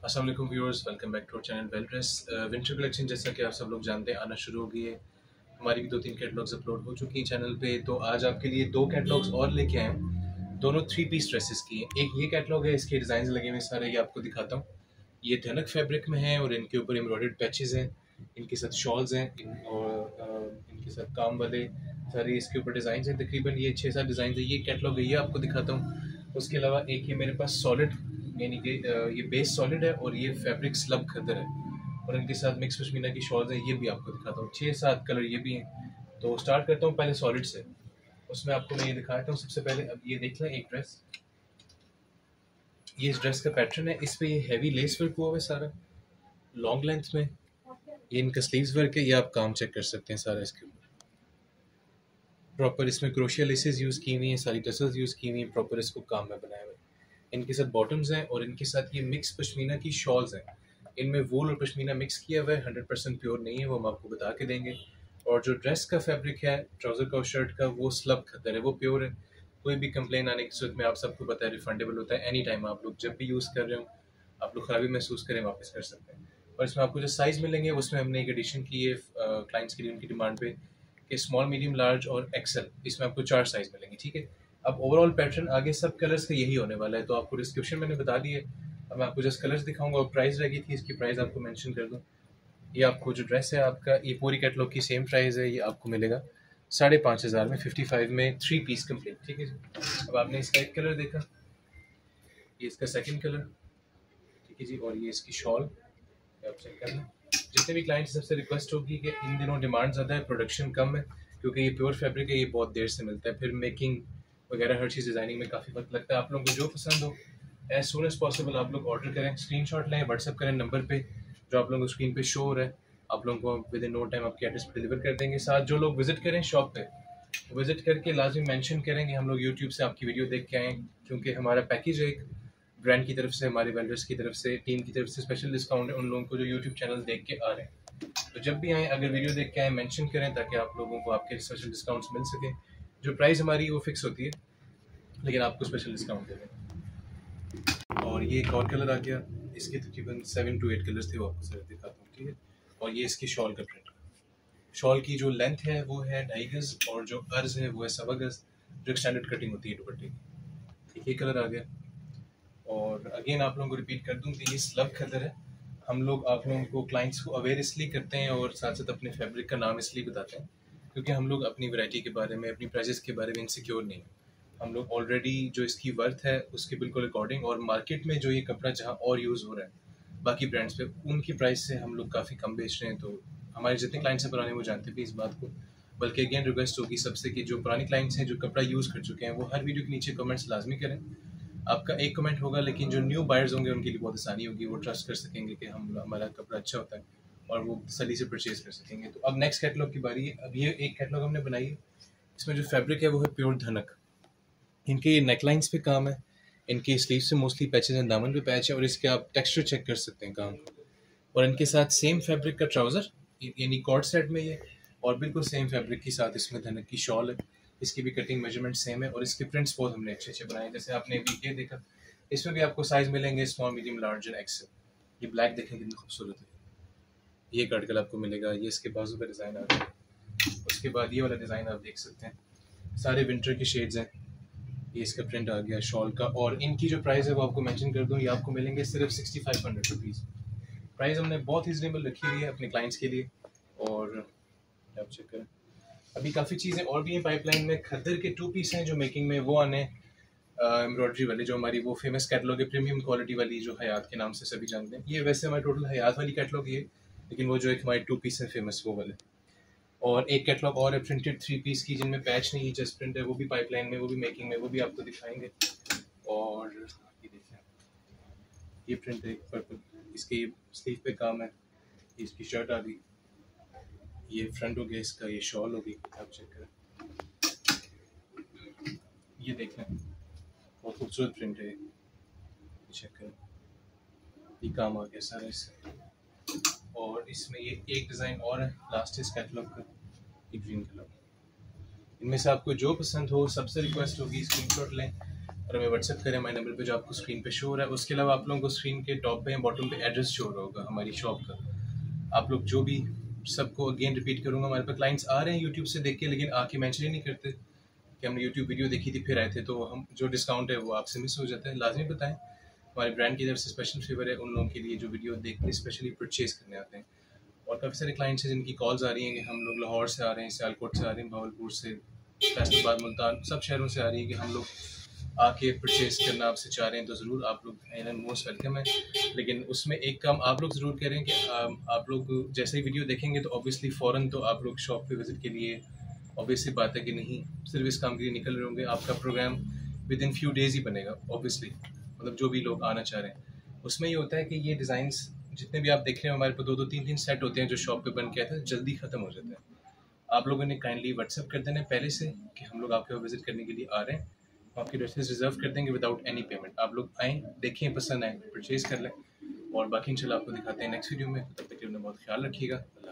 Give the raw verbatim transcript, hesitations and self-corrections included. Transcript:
अस्सलाम वालेकुम viewers, welcome back to our channel well dress. Winter collection जैसा कि आप सब लोग जानते हैं आना शुरू हो गई है। हमारी भी दो तीन कैटलॉग्स अपलोड हो चुकी हैं चैनल पे, तो आज आपके लिए दो कैटलॉग्स और लेके आए हैं। दोनों थ्री पीस ड्रेसेस की हैं। एक ये कैटलॉग है, इसके डिज़ाइन लगे हुए सारे, ये आपको दिखाता हूँ। ये धनक फैब्रिक में है और इनके ऊपर एम्ब्रॉयडर्ड पैचेस हैं, इनके साथ शॉल्स हैं इन, और uh, इनके साथ काम वाले सारे इसके ऊपर डिज़ाइन हैं। तकरीबन ये छः सात डिज़ाइन है। ये कैटलॉग है, ये आपको दिखाता हूँ। उसके अलावा एक ये मेरे पास सॉलिड, यानी कि ये बेस सॉलिड है और ये फैब्रिक स्लब खदर है, और इनके साथ मिक्स पश्मीना की शॉल्स हैं। ये भी आपको दिखाता हूँ। छः सात कलर ये भी हैं। तो स्टार्ट करता हूँ पहले सॉलिड से। उसमें आपको मैं ये दिखाता हूँ। सबसे पहले अब ये देख लें एक ड्रेस, ये इस ड्रेस का पैटर्न है। इस पे ये हैवी लेस वर्क हुआ हुआ है सारा, लॉन्ग लेंथ में। ये इनका स्लीव्स वर्क है, ये आप काम चेक कर सकते हैं सारा इसके ऊपर। प्रॉपर इसमें क्रोशिया लेसेस यूज़ की हुई हैं, सारी टसल्स यूज़ की हुई हैं, प्रॉपर इसको काम में बनाया हुआ है। इनके साथ बॉटम्स हैं और इनके साथ ये मिक्स पश्मीना की शॉल्स हैं। इनमें वूल और पश्मीना मिक्स किया हुआ है, हंड्रेड परसेंट प्योर नहीं है, वो हम आपको बता के देंगे। और जो ड्रेस का फैब्रिक है ट्राउज़र का और शर्ट का, वो स्लब खद्दर है, वो प्योर है। कोई भी कंप्लेन आने की सूरत में आप सबको पता है रिफंडेबल होता है। एनी टाइम आप लोग जब भी यूज़ कर रहे हो, आप लोग खराबी महसूस करें, वापस कर सकते हैं। और इसमें आपको जो साइज़ मिलेंगे उसमें हमने एक एडिशन की है क्लाइंट्स के लिए, उनकी डिमांड पे, कि स्मॉल, मीडियम, लार्ज और एक्सेल, इसमें आपको चार साइज़ मिलेंगे। ठीक है। अब ओवरऑल पैटर्न आगे सब कलर्स का यही होने वाला है, तो आपको डिस्क्रिप्शन मैंने बता दी है। अब मैं आपको जस्ट कलर्स दिखाऊंगा और प्राइस रह गई थी, इसकी प्राइस आपको मेंशन कर दूं। ये आपको जो ड्रेस है आपका, ये पूरी कैटलॉग की सेम प्राइस है। ये आपको मिलेगा साढ़े पाँच हज़ार में, फिफ्टी फाइव में, थ्री पीस कंप्लीट। ठीक है जी। अब आपने इसका एक कलर देखा, ये इसका सेकेंड कलर। ठीक है जी। और ये इसकी शॉल, आप चेक कर लें। जितने भी क्लाइंट सबसे रिक्वेस्ट होगी कि इन दिनों डिमांड ज़्यादा है, प्रोडक्शन कम है, क्योंकि ये प्योर फैब्रिक है, ये बहुत देर से मिलता है, फिर मेकिंग वगैरह हर चीज़ डिज़ाइनिंग में काफ़ी वक्त लगता है। आप लोगों को जो पसंद हो एज सुन एज पॉसिबल आप लोग ऑर्डर करें, स्क्रीनशॉट लें, व्हाट्सअप करें नंबर पे जो आप लोगों को स्क्रीन पे शो हो रहा है। आप लोगों को विद इन नो टाइम आपके एड्रेस पे डिलीवर कर देंगे। साथ जो लोग विजिट करें शॉप पे, विजिट करके लाजमी मेंशन करेंगे हम लोग यूट्यूब से आपकी वीडियो देख के आएँ, क्योंकि हमारा पैकेज है एक ब्रांड की तरफ से, हमारे वेंडर्स की तरफ से, टीम की तरफ से स्पेशल डिस्काउंट है उन लोगों को जो यूट्यूब चैनल देख के आ रहे हैं। तो जब भी आएँ, अगर वीडियो देख के आएँ, मेंशन करें, ताकि आप लोगों को आपके स्पेशल डिस्काउंट्स मिल सके। जो प्राइस हमारी वो फिक्स होती है, लेकिन आपको स्पेशल डिस्काउंट दे दें। और ये एक और कलर आ गया, इसके तकरीबन सेवन टू एट कलर्स थे, वो आपको सर दिखाता हूँ। ठीक है। और ये इसकी शॉल का प्रिंट, शॉल की जो लेंथ है वो है ढाई गज और जो अर्ज है वो है सवा गज, जो स्टैंडर्ड कटिंग होती है दुपट्टे की। ठीक, ये कलर आ गया। और अगेन आप लोगों को रिपीट कर दूं कि ये स्लब खदर है। हम लोग आप लोगों को, क्लाइंट्स को अवेयर इसलिए करते हैं और साथ साथ अपने फैब्रिक का नाम इसलिए बताते हैं, क्योंकि हम लोग अपनी वैरायटी के बारे में, अपनी प्राइजेस के बारे में इनसिक्योर नहीं है। हम लोग ऑलरेडी जो इसकी वर्थ है उसके बिल्कुल अकॉर्डिंग, और मार्केट में जो ये कपड़ा जहाँ और यूज़ हो रहा है बाकी ब्रांड्स पे, उनकी प्राइस से हम लोग काफ़ी कम बेच रहे हैं। तो हमारे जितने क्लाइंट्स हैं पुराने, वो जानते भी इस बात को। बल्कि अगेन रिक्वेस्ट होगी सबसे कि जो पुराने क्लाइंट्स हैं, जो कपड़ा यूज़ कर चुके हैं, वो हर वीडियो के नीचे कमेंट्स लाजमी करें। आपका एक कमेंट होगा, लेकिन जो न्यू बायर्स होंगे उनके लिए बहुत आसानी होगी, वो ट्रस्ट कर सकेंगे कि हम, हमारा कपड़ा अच्छा होता है, और वो तसल्ली से परचेज कर सकेंगे। तो अब नेक्स्ट कैटलॉग की बारी है। अब ये एक कैटलॉग हमने बनाई है, इसमें जो फैब्रिक है वो है प्योर धनक। इनके नेकलाइंस पे काम है, इनके स्लीव से मोस्टली पैचेज हैं, दामन पे पैच है, और इसके आप टेक्सचर चेक कर सकते हैं काम को। और इनके साथ सेम फैब्रिक का ट्राउज़र, यानी कॉर्ड सेट में ये, और बिल्कुल सेम फैब्रिक के साथ इसमें धनक की शॉल है। इसकी भी कटिंग मेजरमेंट सेम है, और इसके प्रिंट्स बहुत हमने अच्छे अच्छे बनाए हैं। जैसे आपने अभी ये देखा, इसमें भी आपको साइज मिलेंगे small, medium, large and XL. ये ब्लैक देखें कितनी खूबसूरत है, ये कटकल आपको मिलेगा। ये इसके बाजू का डिज़ाइन आ रहा है। उसके बाद ये वाला डिज़ाइन आप देख सकते हैं, सारे विंटर के शेड्स हैं। ये इसका प्रिंट आ गया शॉल का, और इनकी जो प्राइस है वो आपको मेंशन कर दूँ, ये आपको मिलेंगे सिर्फ sixty five hundred rupees. Price हमने बहुत रिजनेबल रखी हुई है अपने क्लाइंट्स के लिए। और आप चेक करें, अभी काफ़ी चीज़ें और भी हैं पाइपलाइन में। खद्दर के टू पीस हैं जो मेकिंग में, वो आने एम्ब्रॉयडरी वाली, जो हमारी वो फेमस कैटलॉग है प्रीमियम क्वालिटी वाली, जो हयात के नाम से सभी जानते हैं। ये वैसे हमारी टोटल हयात वाली कैटलॉग ये, लेकिन वो जो एक हमारे टू पीस है फेमस, वो वाले। और एक कैटलॉग और है प्रिंटेड थ्री पीस की, जिनमें पैच नहीं, जस्ट प्रिंट है, वो भी पाइपलाइन में, वो भी मेकिंग में, वो भी आपको दिखाएंगे। और ये देखिए, ये प्रिंट है पर्पल, इसके स्लीव पे काम है। इसकी शर्ट आ गई, ये फ्रंट हो गया इसका, ये शॉल होगी, आप चेक करें। ये देखें, बहुत खूबसूरत प्रिंट है, चेक करें। ये काम आ गया सारा इससे। और इसमें ये एक डिज़ाइन और है लास्ट इस कैटलॉग का, ये ग्रीन कलर। इनमें से आपको जो पसंद हो, सबसे रिक्वेस्ट होगी स्क्रीनशॉट लें, और हमें व्हाट्सएप करें हमारे नंबर पे जो आपको स्क्रीन पे शो हो रहा है। उसके अलावा आप लोगों को स्क्रीन के टॉप पे या बॉटम पे एड्रेस शो हो रहा होगा हमारी शॉप का। आप लोग जो भी, सबको अगेन रिपीट करूँगा, हमारे पास क्लाइंट्स आ रहे हैं यूट्यूब से देख के, लेकिन आके मेंशन ही नहीं करते कि हमने यूट्यूब वीडियो देखी थी फिर आए थे, तो हम जो डिस्काउंट है वो आपसे मिस हो जाता है। लाजमी बताएं, हमारे ब्रांड की तरफ से स्पेशल फेवर है उन लोगों के लिए जो वीडियो देख के स्पेशली परचेज करने आते हैं। और काफ़ी सारे क्लाइंट्स हैं जिनकी कॉल्स आ रही हैं कि हम लोग लाहौर से आ रहे हैं, सियालकोट से आ रहे हैं, भावलपुर से, फैसलाबाद, मुल्तान, सब शहरों से आ रही है कि हम लोग आके परचेज करना आपसे चाह रहे हैं, तो ज़रूर आप लोग एन मोस्ट वेलकम है। लेकिन उसमें एक काम आप लोग ज़रूर करें कि आप लोग जैसे ही वीडियो देखेंगे तो ऑब्वियसली फ़ौरन तो आप लोग शॉप पे विज़िट के लिए, ऑब्वियसली बात है कि नहीं सिर्फ इस काम के लिए निकल रहे होंगे, आपका programme within few days ही बनेगा ऑब्वियसली, मतलब जो भी लोग आना चाह रहे हैं। उसमें ये होता है कि ये डिज़ाइंस जितने भी आप देख रहे हैं हमारे पास दो दो तीन तीन सेट होते हैं जो शॉप पे बन के आए थे, जल्दी ख़त्म हो जाते हैं। आप लोगों ने काइंडली व्हाट्सएप कर देना पहले से कि हम लोग आपके वहाँ विज़िट करने के लिए आ रहे हैं, आपके ड्रेसेस रिजर्व कर देंगे विदाउट एनी पेमेंट। आप लोग आएँ, देखें, पसंद आए, परचेज़ कर लें, और बाकी इंशाल्लाह आपको दिखाते हैं नेक्स्ट वीडियो में। तब तक के लिए अपना बहुत ख्याल रखिएगा।